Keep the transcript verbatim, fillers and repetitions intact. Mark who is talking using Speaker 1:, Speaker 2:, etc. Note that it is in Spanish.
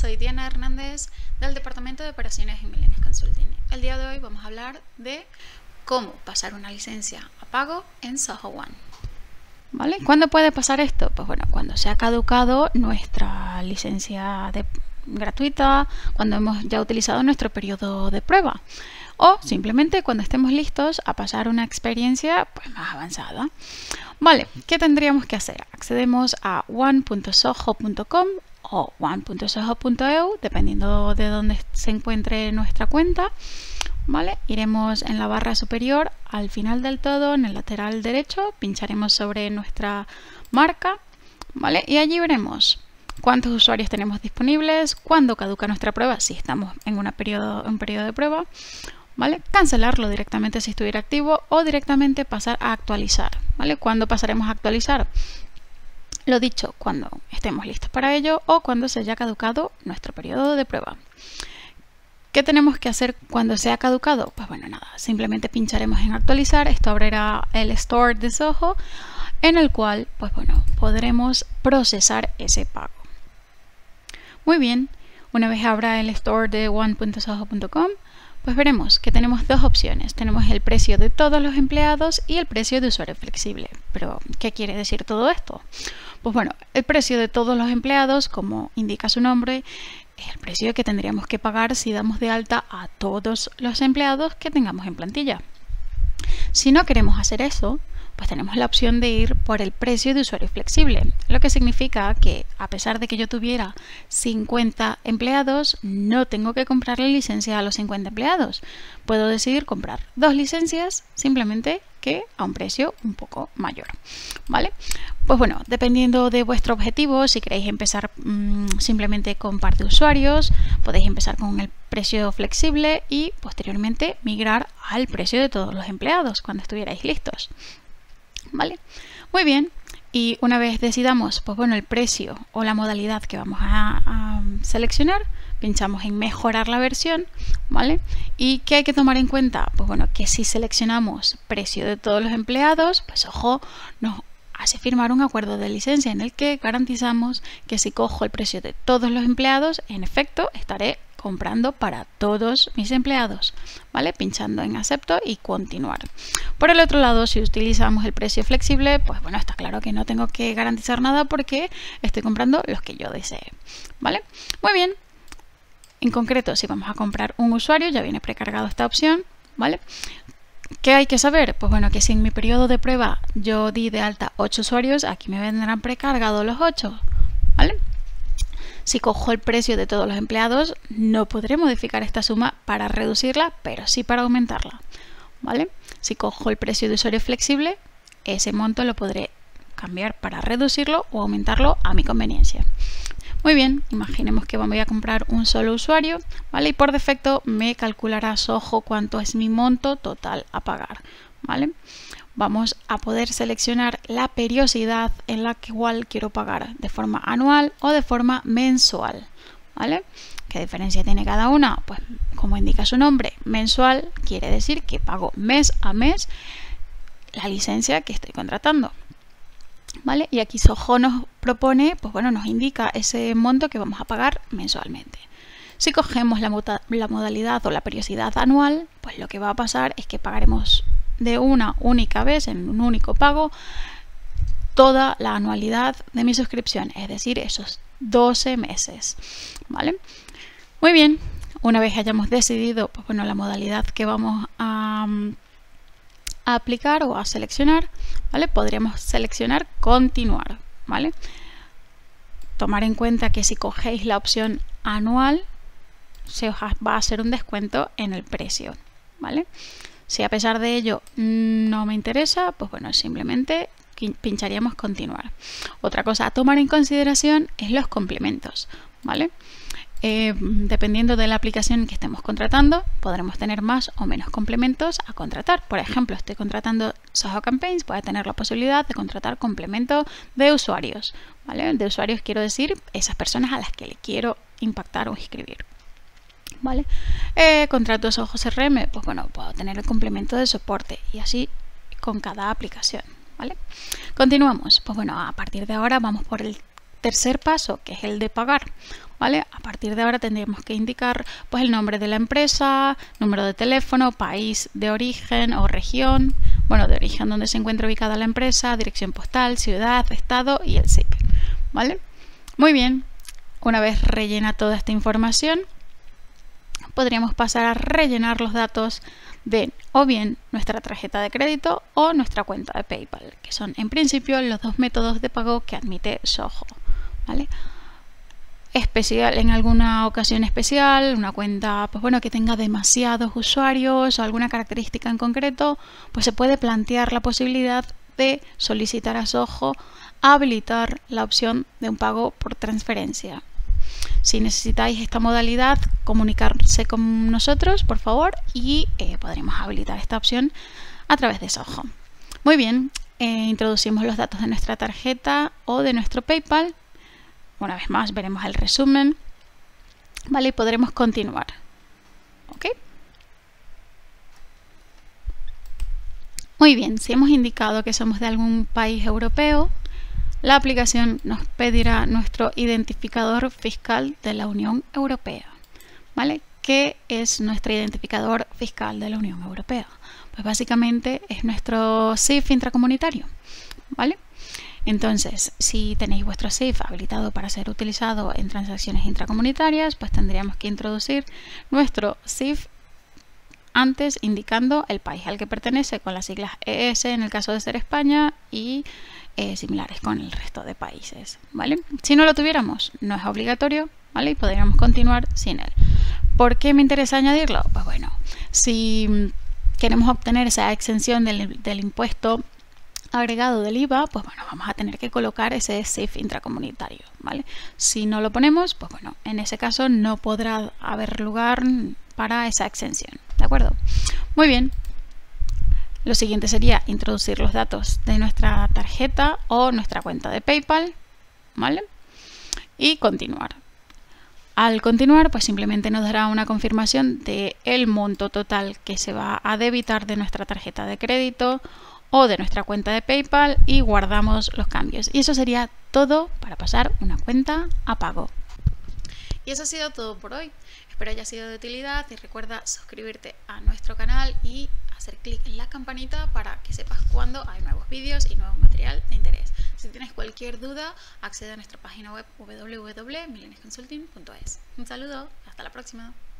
Speaker 1: soy Diana Hernández del Departamento de Operaciones en Millennials Consulting. El día de hoy vamos a hablar de cómo pasar una licencia a pago en Zoho One. ¿Vale? ¿Cuándo puede pasar esto? Pues bueno, cuando se ha caducado nuestra licencia de, gratuita, cuando hemos ya utilizado nuestro periodo de prueba o simplemente cuando estemos listos a pasar una experiencia pues, más avanzada. Vale, ¿qué tendríamos que hacer? Accedemos a one punto zoho punto com o one punto zoho punto e u, dependiendo de dónde se encuentre nuestra cuenta. ¿Vale? Iremos en la barra superior, al final del todo, en el lateral derecho, pincharemos sobre nuestra marca, ¿vale? Y allí veremos cuántos usuarios tenemos disponibles, cuándo caduca nuestra prueba, si estamos en una periodo, un periodo de prueba, ¿vale? Cancelarlo directamente si estuviera activo o directamente pasar a actualizar, ¿vale? ¿Cuándo pasaremos a actualizar? Lo dicho, cuando estemos listos para ello o cuando se haya caducado nuestro periodo de prueba. ¿Qué tenemos que hacer cuando se ha caducado? Pues bueno, nada, simplemente pincharemos en actualizar. Esto abrirá el store de Zoho, en el cual, pues bueno, podremos procesar ese pago. Muy bien, una vez abra el store de one punto zoho punto com, pues veremos que tenemos dos opciones. Tenemos el precio de todos los empleados y el precio de usuario flexible. Pero, ¿qué quiere decir todo esto? Pues bueno, el precio de todos los empleados, como indica su nombre, es el precio que tendríamos que pagar si damos de alta a todos los empleados que tengamos en plantilla. Si no queremos hacer eso, pues tenemos la opción de ir por el precio de usuario flexible, lo que significa que a pesar de que yo tuviera cincuenta empleados, no tengo que comprar la licencia a los cincuenta empleados. Puedo decidir comprar dos licencias, simplemente que a un precio un poco mayor, ¿vale? Pues bueno, dependiendo de vuestro objetivo, si queréis empezar mmm, simplemente con par de usuarios, podéis empezar con el precio flexible y posteriormente migrar al precio de todos los empleados cuando estuvierais listos, ¿vale? Muy bien, y una vez decidamos, pues bueno, el precio o la modalidad que vamos a, a seleccionar, pinchamos en mejorar la versión, ¿vale? ¿Y qué hay que tomar en cuenta? Pues bueno, que si seleccionamos precio de todos los empleados, pues ojo, nos hace firmar un acuerdo de licencia en el que garantizamos que si cojo el precio de todos los empleados, en efecto, estaré comprando para todos mis empleados, ¿vale? Pinchando en acepto y continuar. Por el otro lado, si utilizamos el precio flexible, pues bueno, está claro que no tengo que garantizar nada porque estoy comprando los que yo desee, ¿vale? Muy bien. En concreto, si vamos a comprar un usuario, ya viene precargado esta opción, ¿vale? ¿Qué hay que saber? Pues bueno, que si en mi periodo de prueba yo di de alta ocho usuarios, aquí me vendrán precargados los ocho, ¿vale? Si cojo el precio de todos los empleados, no podré modificar esta suma para reducirla, pero sí para aumentarla, ¿vale? Si cojo el precio de usuario flexible, ese monto lo podré cambiar para reducirlo o aumentarlo a mi conveniencia. Muy bien, imaginemos que voy a comprar un solo usuario, ¿vale? Y por defecto me calculará Zoho cuánto es mi monto total a pagar, ¿vale? Vamos a poder seleccionar la periodicidad en la cual quiero pagar, de forma anual o de forma mensual, ¿vale? ¿Qué diferencia tiene cada una? Pues como indica su nombre, mensual quiere decir que pago mes a mes la licencia que estoy contratando, ¿vale? Y aquí Zoho nos propone, pues bueno, nos indica ese monto que vamos a pagar mensualmente. Si cogemos la, la modalidad o la periodicidad anual, pues lo que va a pasar es que pagaremos de una única vez, en un único pago, toda la anualidad de mi suscripción, es decir, esos doce meses, ¿vale? Muy bien, una vez hayamos decidido, pues bueno, la modalidad que vamos a, a aplicar o a seleccionar, ¿vale? Podríamos seleccionar continuar, ¿vale? Tomar en cuenta que si cogéis la opción anual, se os va a hacer un descuento en el precio, ¿vale? Si a pesar de ello no me interesa, pues bueno, simplemente pincharíamos continuar. Otra cosa a tomar en consideración es los complementos, ¿vale? Eh, dependiendo de la aplicación que estemos contratando, podremos tener más o menos complementos a contratar. Por ejemplo, estoy contratando Zoho Campaigns, voy a tener la posibilidad de contratar complemento de usuarios, ¿vale? De usuarios quiero decir esas personas a las que le quiero impactar o inscribir, ¿vale? Eh, contrato Zoho C R M, pues bueno, puedo tener el complemento de soporte y así con cada aplicación, ¿vale? Continuamos. Pues bueno, a partir de ahora vamos por el tercer paso, que es el de pagar, ¿vale? A partir de ahora tendríamos que indicar pues el nombre de la empresa, número de teléfono, país de origen o región, bueno, de origen donde se encuentra ubicada la empresa, dirección postal, ciudad, estado y el S I P, ¿vale? Muy bien, una vez rellena toda esta información, podríamos pasar a rellenar los datos de o bien nuestra tarjeta de crédito o nuestra cuenta de PayPal, que son en principio los dos métodos de pago que admite Soho, ¿vale? Especial, en alguna ocasión especial, una cuenta pues bueno, que tenga demasiados usuarios o alguna característica en concreto, pues se puede plantear la posibilidad de solicitar a Soho habilitar la opción de un pago por transferencia. Si necesitáis esta modalidad, comunicarse con nosotros, por favor, y eh, podremos habilitar esta opción a través de Soho. Muy bien, eh, introducimos los datos de nuestra tarjeta o de nuestro PayPal. Una vez más veremos el resumen, ¿vale? Y podremos continuar. ¿Ok? Muy bien, si hemos indicado que somos de algún país europeo, la aplicación nos pedirá nuestro identificador fiscal de la Unión Europea, ¿vale? ¿Qué es nuestro identificador fiscal de la Unión Europea? Pues básicamente es nuestro S I F intracomunitario, ¿vale? Entonces, si tenéis vuestro S I F habilitado para ser utilizado en transacciones intracomunitarias, pues tendríamos que introducir nuestro S I F antes indicando el país al que pertenece con las siglas E S en el caso de ser España y eh, similares con el resto de países, ¿vale? Si no lo tuviéramos, no es obligatorio, ¿vale? Y podríamos continuar sin él. ¿Por qué me interesa añadirlo? Pues bueno, si queremos obtener esa exención del, del impuesto agregado del I V A, pues bueno, vamos a tener que colocar ese S I F intracomunitario, ¿vale? Si no lo ponemos, pues bueno, en ese caso no podrá haber lugar para esa exención, ¿de acuerdo? Muy bien. Lo siguiente sería introducir los datos de nuestra tarjeta o nuestra cuenta de PayPal, ¿vale? Y continuar. Al continuar, pues simplemente nos dará una confirmación de el monto total que se va a debitar de nuestra tarjeta de crédito o de nuestra cuenta de PayPal y guardamos los cambios. Y eso sería todo para pasar una cuenta a pago. Y eso ha sido todo por hoy. Espero haya sido de utilidad y recuerda suscribirte a nuestro canal y hacer clic en la campanita para que sepas cuando hay nuevos vídeos y nuevo material de interés. Si tienes cualquier duda, accede a nuestra página web w w w punto millennials consulting punto es. Un saludo, hasta la próxima.